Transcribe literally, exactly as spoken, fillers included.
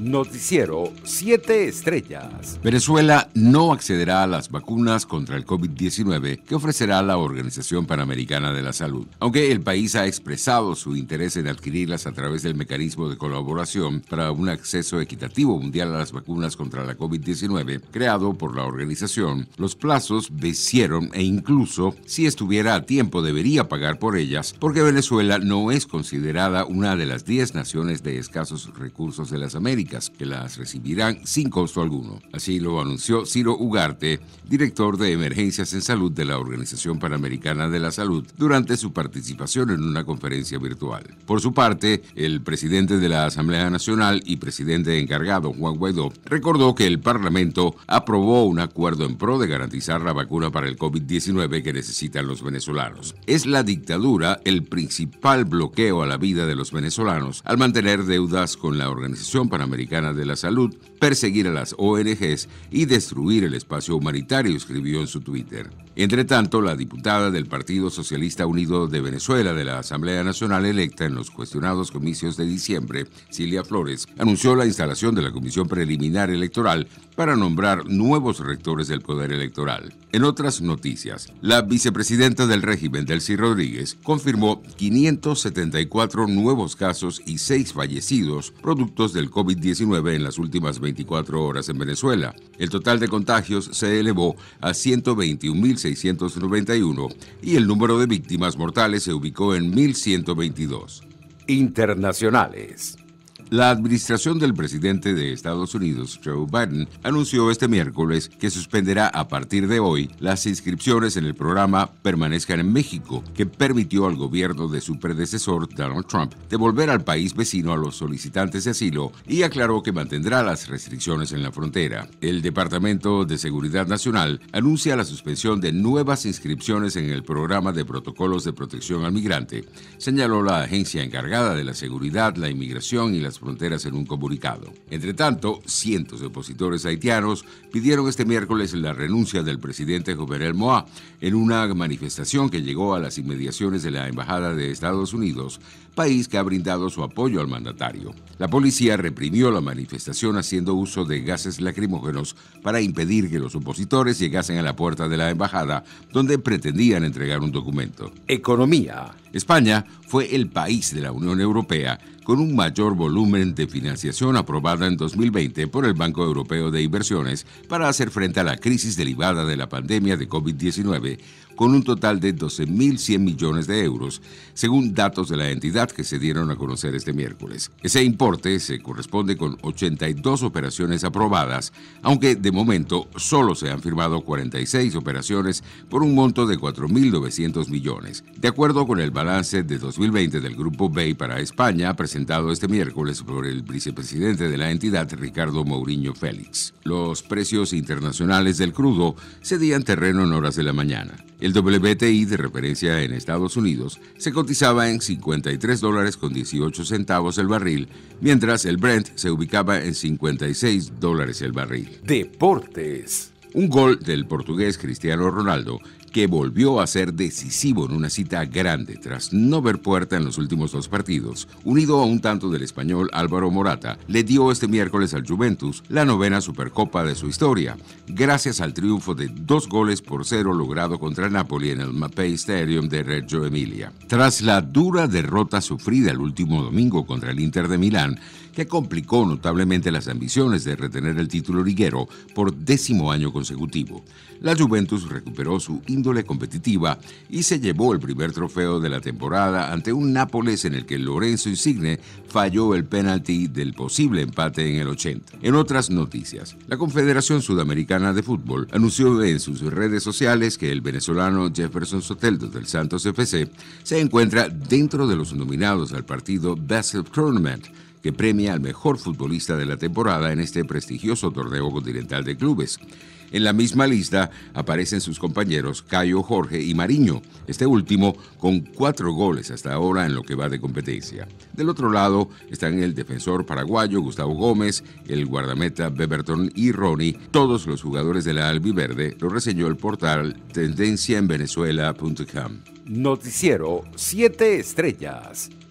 Noticiero siete Estrellas. Venezuela no accederá a las vacunas contra el COVID diecinueve que ofrecerá la Organización Panamericana de la Salud. Aunque el país ha expresado su interés en adquirirlas a través del mecanismo de colaboración para un acceso equitativo mundial a las vacunas contra la COVID diecinueve creado por la organización, los plazos vencieron e incluso, si estuviera a tiempo, debería pagar por ellas porque Venezuela no es considerada una de las diez naciones de escasos recursos de las Américas que las recibirán sin costo alguno. Así lo anunció Ciro Ugarte, director de Emergencias en Salud de la Organización Panamericana de la Salud, durante su participación en una conferencia virtual. Por su parte, el presidente de la Asamblea Nacional y presidente encargado, Juan Guaidó, recordó que el Parlamento aprobó un acuerdo en pro de garantizar la vacuna para el COVID diecinueve que necesitan los venezolanos. Es la dictadura el principal bloqueo a la vida de los venezolanos al mantener deudas con la Organización Panamericana de la Salud, perseguir a las O N Ges y destruir el espacio humanitario, escribió en su Twitter. Entre tanto, la diputada del Partido Socialista Unido de Venezuela de la Asamblea Nacional electa en los cuestionados comicios de diciembre, Cilia Flores, anunció la instalación de la Comisión Preliminar Electoral para nombrar nuevos rectores del Poder Electoral. En otras noticias, la vicepresidenta del régimen, Delcy Rodríguez, confirmó quinientos setenta y cuatro nuevos casos y seis fallecidos productos del COVID diecinueve en las últimas veinticuatro horas en Venezuela. El total de contagios se elevó a ciento veintiún mil seiscientos noventa y uno y el número de víctimas mortales se ubicó en mil ciento veintidós. Internacionales. La administración del presidente de Estados Unidos, Joe Biden, anunció este miércoles que suspenderá a partir de hoy las inscripciones en el programa Permanezcan en México, que permitió al gobierno de su predecesor, Donald Trump, devolver al país vecino a los solicitantes de asilo y aclaró que mantendrá las restricciones en la frontera. El Departamento de Seguridad Nacional anuncia la suspensión de nuevas inscripciones en el programa de protocolos de protección al migrante, señaló la agencia encargada de la seguridad, la inmigración y las fronteras en un comunicado. Entre tanto, cientos de opositores haitianos pidieron este miércoles la renuncia del presidente Jovenel Moïse en una manifestación que llegó a las inmediaciones de la Embajada de Estados Unidos, país que ha brindado su apoyo al mandatario. La policía reprimió la manifestación haciendo uso de gases lacrimógenos para impedir que los opositores llegasen a la puerta de la embajada, donde pretendían entregar un documento. Economía. España fue el país de la Unión Europea con un mayor volumen de financiación aprobada en dos mil veinte por el Banco Europeo de Inversiones para hacer frente a la crisis derivada de la pandemia de COVID diecinueve, con un total de doce mil cien millones de euros, según datos de la entidad que se dieron a conocer este miércoles. Ese importe se corresponde con ochenta y dos operaciones aprobadas, aunque de momento solo se han firmado cuarenta y seis operaciones por un monto de cuatro mil novecientos millones. De acuerdo con el balance de dos mil veinte del Grupo B E I para España, presentado este miércoles por el vicepresidente de la entidad, Ricardo Mourinho Félix. Los precios internacionales del crudo cedían terreno en horas de la mañana. El W T I de referencia en Estados Unidos se cotizaba en cincuenta y tres dólares con dieciocho centavos el barril, mientras el Brent se ubicaba en cincuenta y seis dólares el barril. Deportes. Un gol del portugués Cristiano Ronaldo, que volvió a ser decisivo en una cita grande tras no ver puerta en los últimos dos partidos, unido a un tanto del español Álvaro Morata, le dio este miércoles al Juventus la novena Supercopa de su historia, gracias al triunfo de dos goles por cero logrado contra el Napoli en el Mapei Stadium de Reggio Emilia. Tras la dura derrota sufrida el último domingo contra el Inter de Milán, que complicó notablemente las ambiciones de retener el título liguero por décimo año consecutivo, la Juventus recuperó su índole competitiva y se llevó el primer trofeo de la temporada ante un Nápoles en el que Lorenzo Insigne falló el penalti del posible empate en el ochenta. En otras noticias, la Confederación Sudamericana de Fútbol anunció en sus redes sociales que el venezolano Jefferson Soteldo del Santos F C se encuentra dentro de los nominados al partido Best of Tournament, que premia al mejor futbolista de la temporada en este prestigioso torneo continental de clubes. En la misma lista aparecen sus compañeros Caio Jorge y Mariño, este último con cuatro goles hasta ahora en lo que va de competencia. Del otro lado están el defensor paraguayo Gustavo Gómez, el guardameta Beberton y Ronnie, todos los jugadores de la albiverde, lo reseñó el portal tendencia en venezuela punto com. Noticiero siete Estrellas.